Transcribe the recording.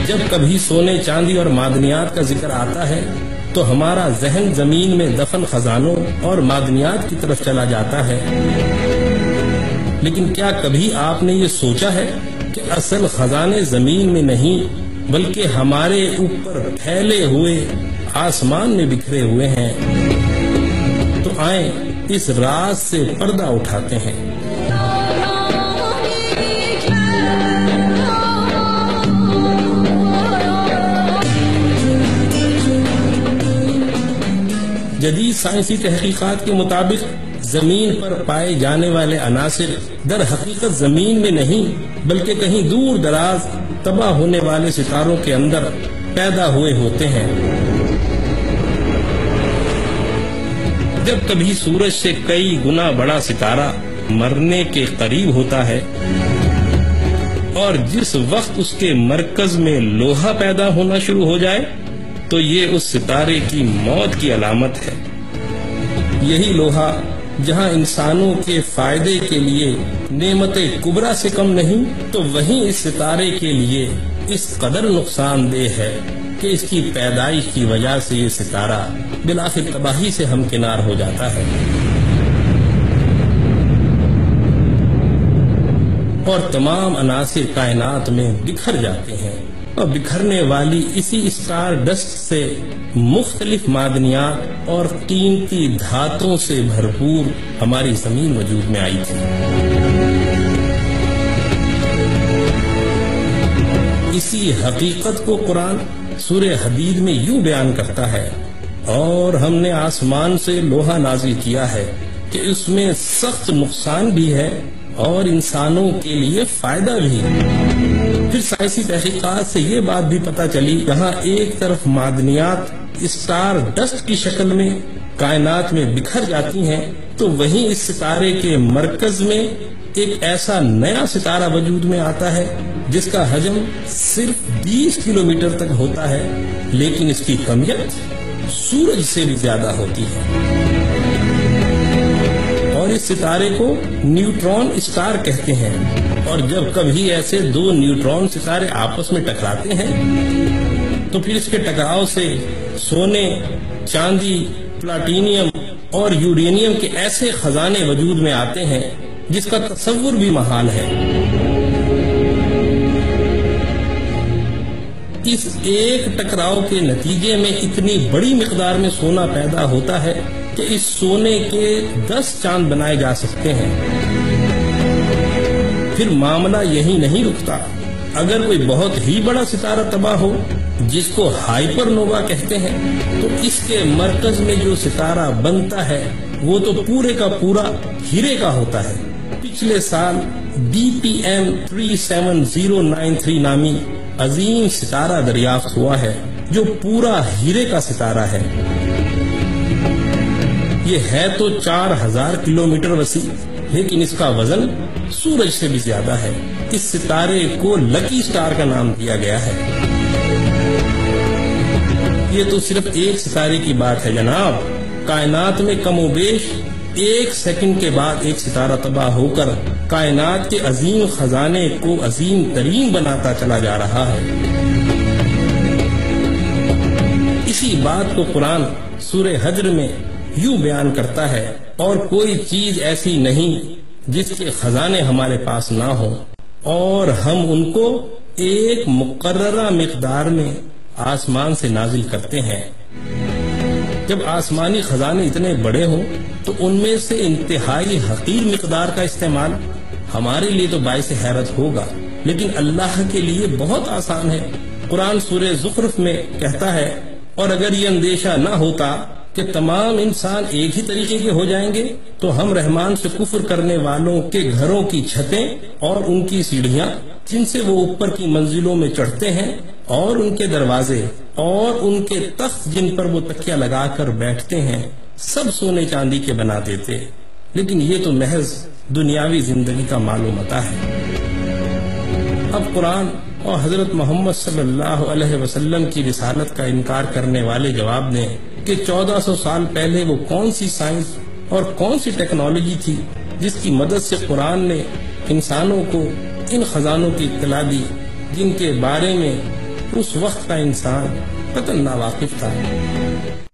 جب کبھی سونے چاندی اور معدنیات کا ذکر آتا ہے تو ہمارا ذہن زمین میں دفن خزانوں اور معدنیات کی طرف چلا جاتا ہے، لیکن کیا کبھی آپ نے یہ سوچا ہے کہ اصل خزانے زمین میں نہیں بلکہ ہمارے اوپر پھیلے ہوئے آسمان میں بکھرے ہوئے ہیں؟ تو آئیں اس راز سے پردہ اٹھاتے ہیں۔ جدید سائنسی تحقیقات کے مطابق زمین پر پائے جانے والے عناصر در حقیقت زمین میں نہیں بلکہ کہیں دور دراز تباہ ہونے والے ستاروں کے اندر پیدا ہوئے ہوتے ہیں۔ جب کبھی سورج سے کئی گنا بڑا ستارہ مرنے کے قریب ہوتا ہے اور جس وقت اس کے مرکز میں لوہا پیدا ہونا شروع ہو جائے تو یہ اس ستارے کی موت کی علامت ہے۔ یہی لوہا جہاں انسانوں کے فائدے کے لیے نعمت کبریٰ سے کم نہیں تو وہیں اس ستارے کے لیے اس قدر نقصان دہ ہے کہ اس کی پیدائش کی وجہ سے یہ ستارہ بالآخر تباہی سے ہمکنار ہو جاتا ہے، اور تمام عناصر کائنات میں بکھر جاتے ہیں، اور بکھرنے والی اسی اسٹار ڈسٹ سے مختلف معدنیات اور قیمتی دھاتوں سے بھرپور ہماری زمین وجود میں آئی تھی۔ اسی حقیقت کو قرآن سورہ حدید میں یوں بیان کرتا ہے، اور ہم نے آسمان سے لوہا نازل کیا ہے کہ اس میں سخت نقصان بھی ہے اور انسانوں کے لیے فائدہ بھی۔ پھر سائنسی تحقیقات سے یہ بات بھی پتہ چلی، جہاں ایک طرف معدنیات اسٹار ڈسٹ کی شکل میں کائنات میں بکھر جاتی ہیں تو وہیں اس ستارے کے مرکز میں ایک ایسا نیا ستارہ وجود میں آتا ہے جس کا حجم صرف 20 کلومیٹر تک ہوتا ہے، لیکن اس کی کمیت سورج سے بھی زیادہ ہوتی ہے، اور اس ستارے کو نیوٹرون اسٹار کہتے ہیں۔ اور جب کبھی ایسے دو نیوٹرون ستارے آپس میں ٹکراتے ہیں تو پھر اس کے ٹکراؤ سے سونے، چاندی، پلاٹینیم اور یورینیم کے ایسے خزانے وجود میں آتے ہیں جس کا تصور بھی محال ہے۔ اس ایک ٹکراؤ کے نتیجے میں اتنی بڑی مقدار میں سونا پیدا ہوتا ہے کہ اس سونے کے 10 چاند بنائے جا سکتے ہیں۔ پھر معاملہ یہی نہیں رکتا، اگر کوئی بہت ہی بڑا ستارہ تباہ ہو جس کو ہائپر نووا کہتے ہیں تو اس کے مرکز میں جو ستارہ بنتا ہے وہ تو پورے کا پورا ہیرے کا ہوتا ہے۔ پچھلے سال BPM 37093 نامی عظیم ستارہ دریافت ہوا ہے جو پورا ہیرے کا ستارہ ہے۔ یہ ہے تو 4000 کلومیٹر وسیع، لیکن اس کا وزن سورج سے بھی زیادہ ہے۔ اس ستارے کو لکی سٹار کا نام دیا گیا ہے۔ یہ تو صرف ایک ستارے کی بات ہے جناب، کائنات میں کم و بیش 1 سیکنڈ کے بعد ایک ستارہ تباہ ہو کر کائنات کے عظیم خزانے کو عظیم ترین بناتا چلا جا رہا ہے۔ اسی بات کو قرآن سورہ حجر میں یوں بیان کرتا ہے، اور کوئی چیز ایسی نہیں جس کے خزانے ہمارے پاس نہ ہوں، اور ہم ان کو ایک مقررہ مقدار میں آسمان سے نازل کرتے ہیں۔ جب آسمانی خزانے اتنے بڑے ہوں تو ان میں سے انتہائی حقیر مقدار کا استعمال ہمارے لیے تو باعث حیرت ہوگا، لیکن اللہ کے لیے بہت آسان ہے۔ قرآن سورہ زخرف میں کہتا ہے، اور اگر یہ اندیشہ نہ ہوتا کہ تمام انسان ایک ہی طریقے کے ہو جائیں گے تو ہم رحمان سے کفر کرنے والوں کے گھروں کی چھتیں اور ان کی سیڑھیاں جن سے وہ اوپر کی منزلوں میں چڑھتے ہیں اور ان کے دروازے اور ان کے تخت جن پر وہ تکیہ لگا کر بیٹھتے ہیں سب سونے چاندی کے بنا دیتے، لیکن یہ تو محض دنیاوی زندگی کا مال و متاع ہے۔ اب قرآن اور حضرت محمد صلی اللہ علیہ وسلم کی رسالت کا انکار کرنے والے جواب دیں کہ 1400 سال پہلے وہ کون سی سائنس اور کون سی ٹیکنالوجی تھی جس کی مدد سے قرآن نے انسانوں کو ان خزانوں کی اطلاع دی جن کے بارے میں اس وقت کا انسان قطعاً ناواقف تھا۔